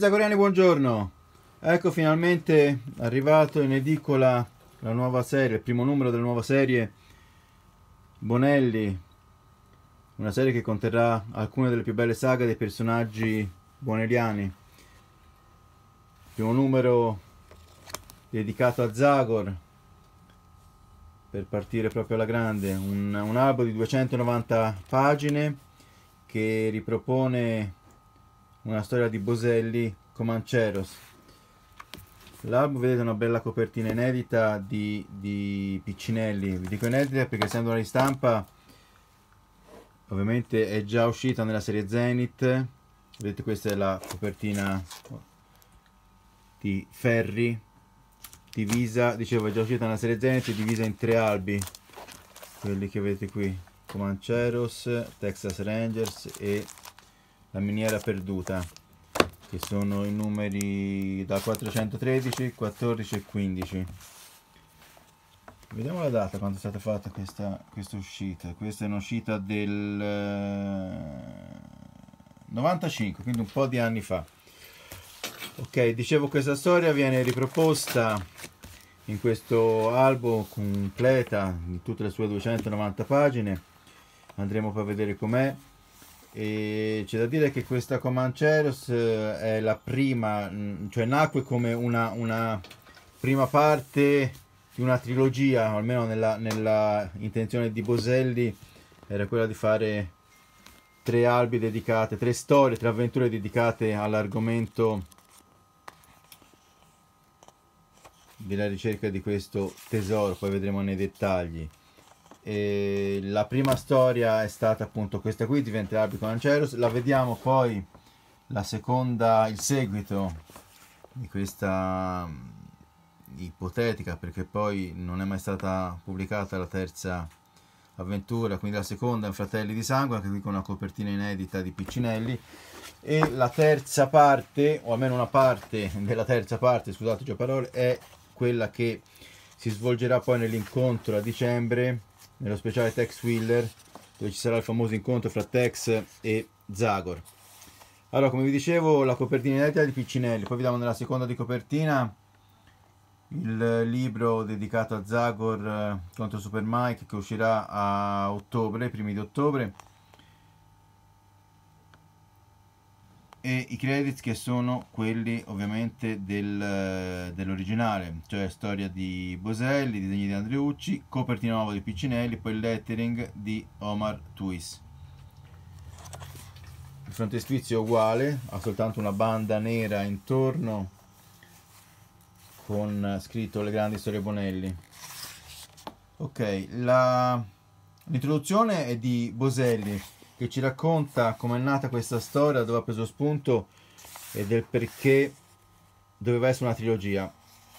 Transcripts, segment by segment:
Zagoriani, buongiorno. Ecco finalmente arrivato in edicola la nuova serie, il primo numero della nuova serie Bonelli, una serie che conterrà alcune delle più belle saghe dei personaggi bonelliani. Primo numero dedicato a Zagor, per partire proprio alla grande, un albo di 290 pagine che ripropone una storia di Boselli, Comanceros. L'album, vedete, una bella copertina inedita di Piccinelli. Vi dico inedita perché, essendo una ristampa, ovviamente è già uscita nella serie Zenith. Vedete, questa è la copertina di Ferri, divisa, dicevo, è già uscita nella serie Zenith, divisa in 3 albi, quelli che vedete qui: Comanceros, Texas Rangers e La miniera perduta, che sono i numeri da 413, 14 e 15. Vediamo la data quando è stata fatta questa uscita. Questa è un'uscita del 95, quindi un po' di anni fa. Ok, dicevo, questa storia viene riproposta in questo albo completa di tutte le sue 290 pagine. Andremo poi a vedere com'è. E c'è da dire che questa Comanceros è la prima, cioè nacque come una prima parte di una trilogia, almeno nella intenzione di Boselli era quella di fare 3 albi dedicate, 3 storie, 3 avventure dedicate all'argomento della ricerca di questo tesoro. Poi vedremo nei dettagli. E la prima storia è stata appunto questa qui, diventa Albi Comanceros. La vediamo poi la seconda, il seguito di questa ipotetica, perché poi non è mai stata pubblicata la terza avventura, quindi la seconda è Fratelli di Sangue, anche qui con una copertina inedita di Piccinelli. E la terza parte, o almeno una parte della terza parte, scusate già parole, è quella che si svolgerà poi nell'incontro a dicembre, nello speciale Tex Willer, dove ci sarà il famoso incontro fra Tex e Zagor. Allora, come vi dicevo, la copertina inedita di Piccinelli. Poi vediamo nella seconda di copertina il libro dedicato a Zagor contro Super Mike, che uscirà a ottobre, i primi di ottobre, e i credits che sono quelli ovviamente dell'originale, cioè storia di Boselli, disegni di Andreucci, copertina nuova di Piccinelli, poi il lettering di Omar Twis. Il frontespizio è uguale, ha soltanto una banda nera intorno con scritto Le grandi storie Bonelli. Ok, l'introduzione è di Boselli, che ci racconta come è nata questa storia, dove ha preso spunto e del perché doveva essere una trilogia.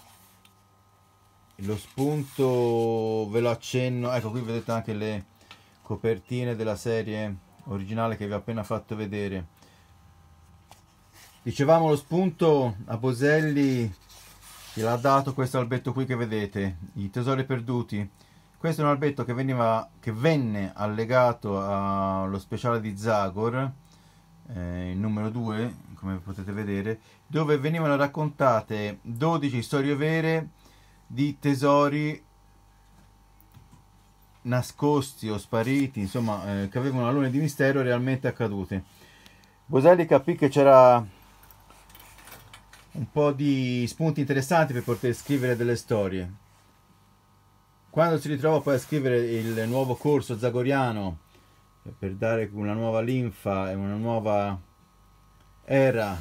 Lo spunto ve lo accenno, ecco, qui vedete anche le copertine della serie originale che vi ho appena fatto vedere. Dicevamo, lo spunto a Boselli gliel'ha dato questo albetto qui che vedete, I tesori perduti. Questo è un albetto che venne allegato allo speciale di Zagor, il numero 2, come potete vedere, dove venivano raccontate 12 storie vere di tesori nascosti o spariti, insomma, che avevano alone di mistero realmente accadute. Boselli capì che c'era un po' di spunti interessanti per poter scrivere delle storie. Quando si ritrova poi a scrivere il nuovo corso zagoriano, per dare una nuova linfa e una nuova era,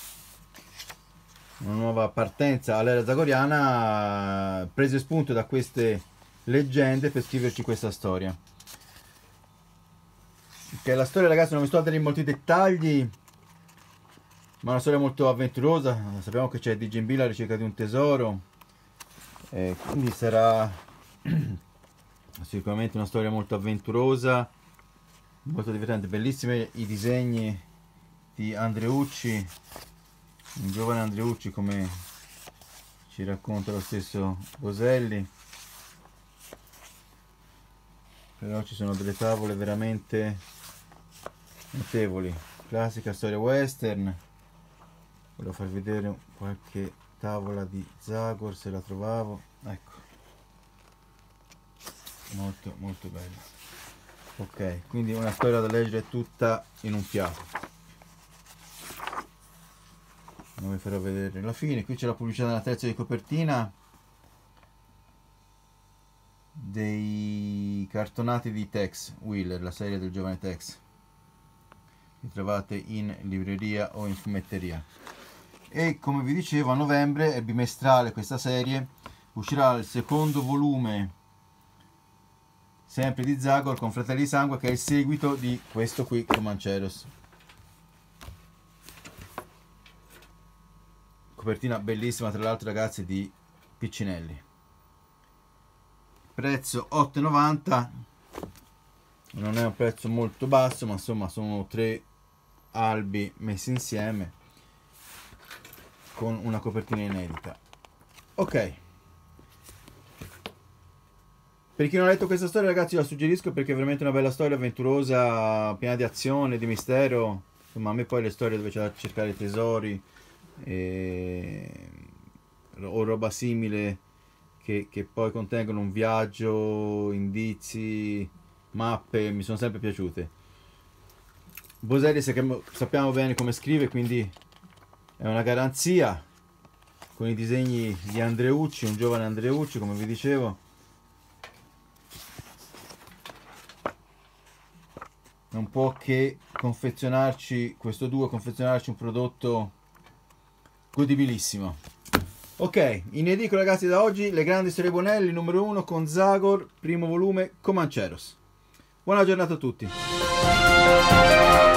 una nuova partenza all'era zagoriana, prese spunto da queste leggende per scriverci questa storia. Che la storia, ragazzi, non vi sto a dare in molti dettagli, ma è una storia molto avventurosa. Sappiamo che c'è di Gembi alla ricerca di un tesoro, quindi sarà sicuramente una storia molto avventurosa, molto divertente. Bellissimi i disegni di Andreucci, un giovane Andreucci, come ci racconta lo stesso Boselli. Però ci sono delle tavole veramente notevoli, classica storia western, volevo far vedere qualche tavola di Zagor se la trovavo, ecco, molto molto bella. Ok, quindi una storia da leggere tutta in un fiato. Non vi farò vedere la fine. Qui c'è la pubblicità della terza di copertina dei cartonati di Tex Willer, la serie del giovane Tex. Li trovate in libreria o in fumetteria. E come vi dicevo, a novembre è bimestrale questa serie, uscirà il secondo volume sempre di Zagor con Fratelli di Sangue, che è il seguito di questo qui, Comancheros. Copertina bellissima, tra l'altro, ragazzi, di Piccinelli. Prezzo 8,90, non è un prezzo molto basso, ma insomma sono 3 albi messi insieme con una copertina inedita. Ok, per chi non ha letto questa storia, ragazzi, la suggerisco perché è veramente una bella storia avventurosa, piena di azione, di mistero. Insomma, a me poi le storie dove c'è da cercare tesori o roba simile che poi contengono un viaggio, indizi, mappe, mi sono sempre piaciute. Boselli sappiamo bene come scrive, quindi è una garanzia, con i disegni di Andreucci, un giovane Andreucci, come vi dicevo. Non può che confezionarci questo duo, confezionarci un prodotto godibilissimo. Ok, in edicola, ragazzi, da oggi Le Grandi Storie Bonelli numero 1 con Zagor, primo volume, Comancheros. Buona giornata a tutti.